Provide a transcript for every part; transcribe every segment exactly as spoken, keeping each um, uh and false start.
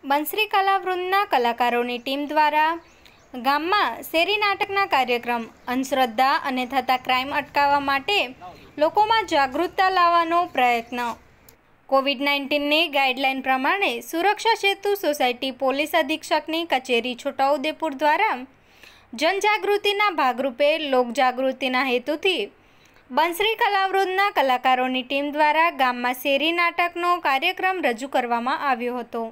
બંસરી કલાવૃંદના કલાકારોની ટીમ દ્વારા ગામમાં શેરી નાટકના કાર્યક્રમ અંધશ્રદ્ધા અને થતા ક્રાઇમ અટકાવવા માટે લોકોમાં જાગૃતતા લાવવાનો પ્રયત્ન। કોવિડ નાઇન્ટીનની ગાઈડલાઇન પ્રમાણે સુરક્ષા સેતુ સોસાયટી પોલીસ અધિક્ષકની કચેરી છોટાઉદેપુર દ્વારા જનજાગૃતિના ભાગરૂપે લોકજાગૃતિના હેતુથી બંસરી કલાવૃંદના કલાકારોની ટીમ દ્વારા ગામમાં શેરી નાટકનો કાર્યક્રમ રજૂ કરવામાં આવ્યો હતો।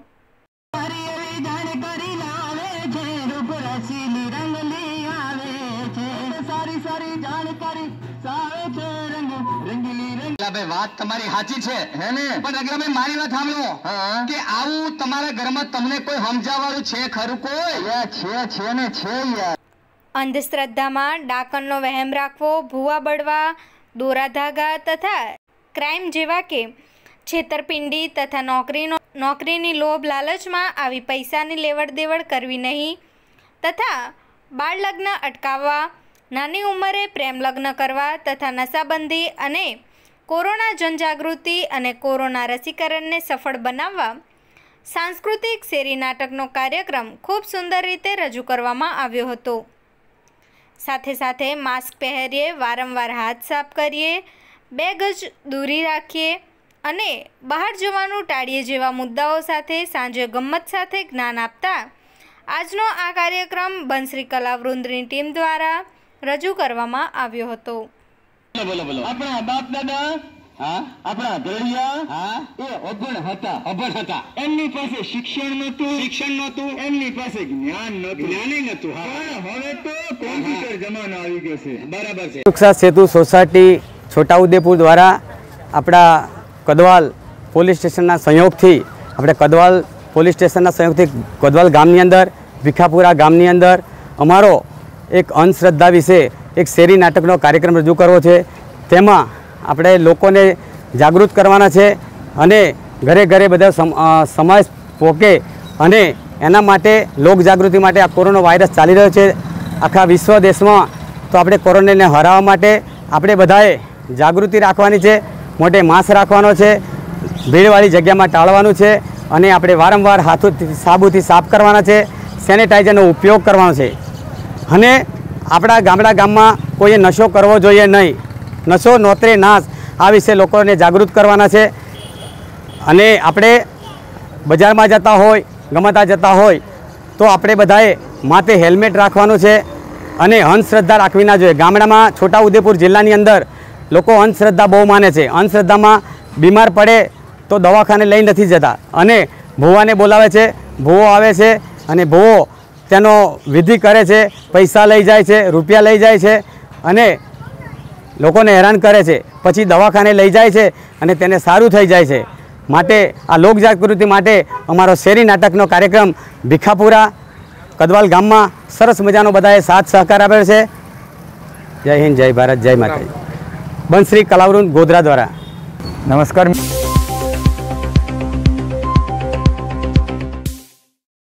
बात तमारी हाची छे है ने पण रगला भाई मारी बात सांभळो के आવું તમારા ઘરમાં તમને કોઈ સમજાવવાનું છે ખરું કોઈ યા છે છે ને છે યાર। અંધશ્રદ્ધામાં ડાકણનો વહેમ રાખવો, ભૂવા બળવા, દોરા ધાગા તથા ક્રાઇમ જેવા કે છેતરપિંડી તથા નોકરીનો નોકરીની લોભ લાલચમાં આવી પૈસાની લેવડ દેવડ કરવી નહીં તથા બાળ લગ્ન અટકાવવા, નાની ઉંમરે પ્રેમ લગ્ન કરવા તથા નશાબંધી અને કોરોના જનજાગૃતિ અને કોરોના રસીકરણને સફળ બનાવવા સાંસ્કૃતિક શેરી નાટકનો કાર્યક્રમ ખૂબ સુંદર રીતે રજૂ કરવામાં આવ્યો હતો। સાથે સાથે માસ્ક પહેરીએ, વારંવાર હાથ સાફ કરીએ, બે ગજ દૂરી રાખીએ અને બહાર જવાનું ટાળીએ જેવા મુદ્દાઓ સાથે સાંજે ગમ્મત સાથે જ્ઞાન આપતા આજનો આ કાર્યક્રમ બંસરી કલાવૃંદની ટીમ દ્વારા રજૂ કરવામાં આવ્યો હતો। બોલો બોલો આપણા બાપ દાદા હા આપણા ઘરડિયા હા એ અભણ હતા અભણ હતા એમની પાસે શિક્ષણ નહોતું શિક્ષણ નહોતું એમની પાસે જ્ઞાન નહોતું જ્ઞાન નહોતું હા હવે તો કોમ્પ્યુટર જમાનો આવી ગયો છે બરાબર છે। સુરક્ષા સેતુ સોસાયટી છોટાઉદેપુર દ્વારા આપણા કદવાલ પોલીસ સ્ટેશનના સહયોગથી આપણે કદવાલ પોલીસ સ્ટેશનના સહયોગથી કદવાલ ગામની અંદર ભીખાપુરા ગામની અંદર અમારો એક અંધશ્રદ્ધા વિશે એક શેરી નાટકનો કાર્યક્રમ રજૂ કરવો છે। તેમાં આપણે લોકોને જાગૃત કરવાના છે અને ઘરે ઘરે બધા સમાજ પોકે અને એના માટે લોક જાગૃતિ માટે આ કોરોના વાયરસ ચાલી રહ્યો છે આખા વિશ્વ દેશમાં, તો આપણે કોરોનાને હરાવવા માટે આપણે બધાએ જાગૃતિ રાખવાની છે, મોટે માસ્ક રાખવાનો છે, ભીડવાળી જગ્યામાં ટાળવાનું છે અને આપણે વારંવાર હાથોથી સાબુથી સાફ કરવાના છે, સેનિટાઈઝરનો ઉપયોગ કરવાનો છે અને આપણા ગામડા ગામમાં કોઈએ નશો કરવો જોઈએ નહીં, નશો નોતરે નાશ આ વિશે લોકોને જાગૃત કરવાના છે। અને આપણે બજારમાં જતા હોય ગમતા જતા હોય તો આપણે બધાએ માથે હેલ્મેટ રાખવાનું છે અને અંધશ્રદ્ધા રાખવી ના જોઈએ। ગામડામાં છોટાઉદેપુર જિલ્લાની અંદર લોકો અંધશ્રદ્ધા બહુ માને છે, અંધશ્રદ્ધામાં બીમાર પડે તો દવાખાને લઈ નથી જતા અને ભૂવાને બોલાવે છે, ભૂવો આવે છે અને ભૂવો તેનો વિધિ કરે છે, પૈસા લઈ જાય છે, રૂપિયા લઈ જાય છે અને લોકોને હેરાન કરે છે, પછી દવાખાને લઈ જાય છે અને તેને સારું થઈ જાય છે। માટે આ લોકજાગૃતિ માટે અમારો શેરી નાટકનો કાર્યક્રમ ભીખાપુરા કદવાલ ગામમાં સરસ મજાનો બધાએ સાથ સહકાર આપેલ છે। જય હિન્દ, જય ભારત, જય માતાજી। બંસરી કલાવૃંદ ગોધરા દ્વારા। નમસ્કાર।